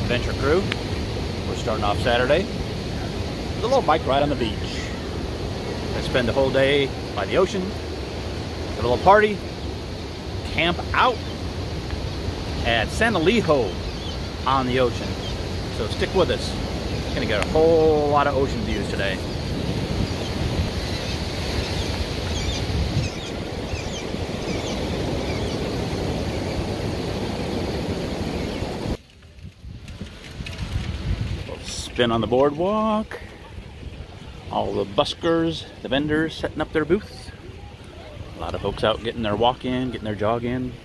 adventure crew. We're starting off Saturday with a little bike ride on the beach. I spend the whole day by the ocean, have a little party, camp out at San Elijo on the ocean. So stick with us. Gonna get a whole lot of ocean views today. Spin on the boardwalk. All the buskers, the vendors setting up their booths. A lot of folks out getting their walk in, getting their jog in.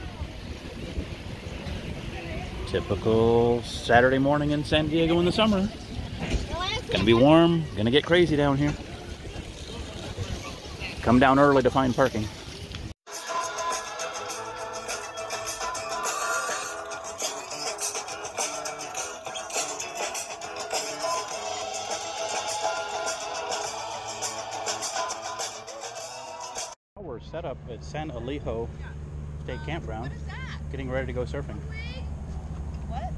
Typical Saturday morning in San Diego in the summer. Gonna be warm, gonna get crazy down here. Come down early to find parking. We're set up at San Elijo State Campground, getting ready to go surfing. What?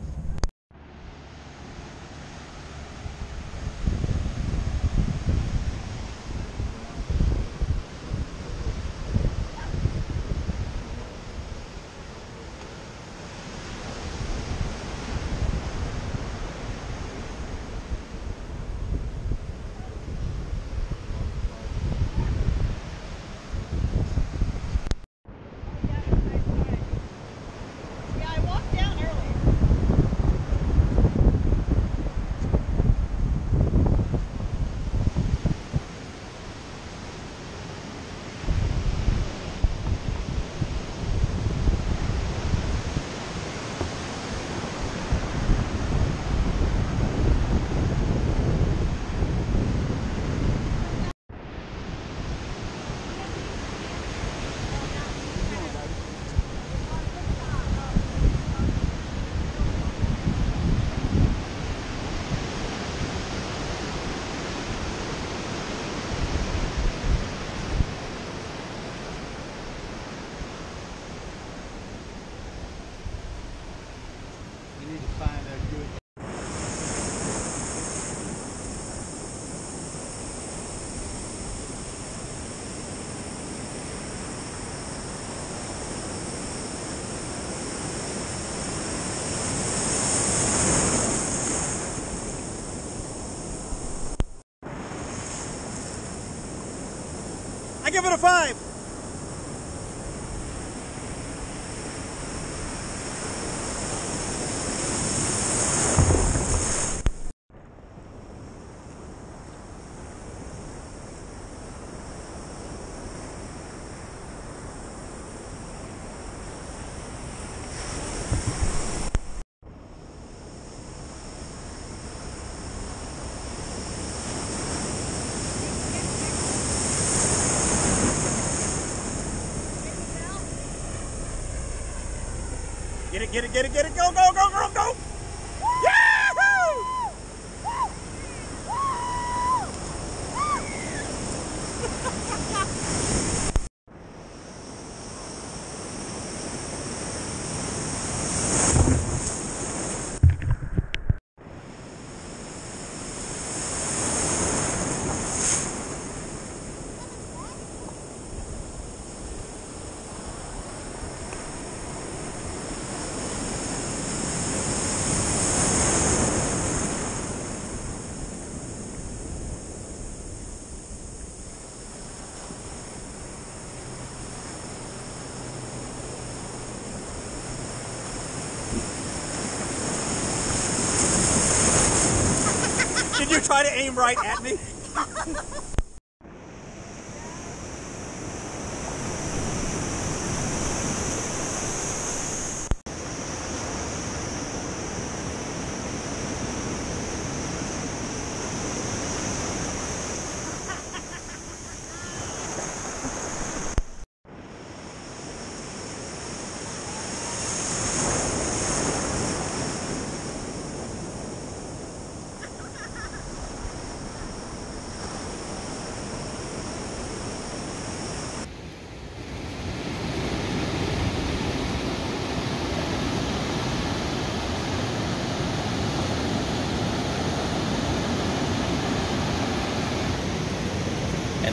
I give it a 5. Get it, go, go, go, girl, go! Yahoo! Did you try to aim right at me?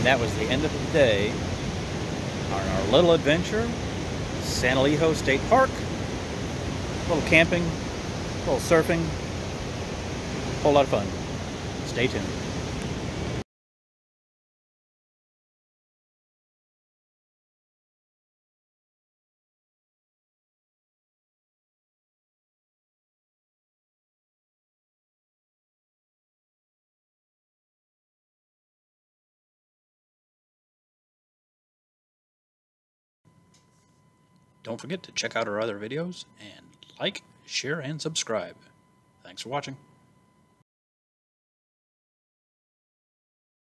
that was the end of the day on our little adventure, San Elijo State Park. A little camping, a little surfing, a whole lot of fun. Stay tuned. Don't forget to check out our other videos and like, share, and subscribe. Thanks for watching.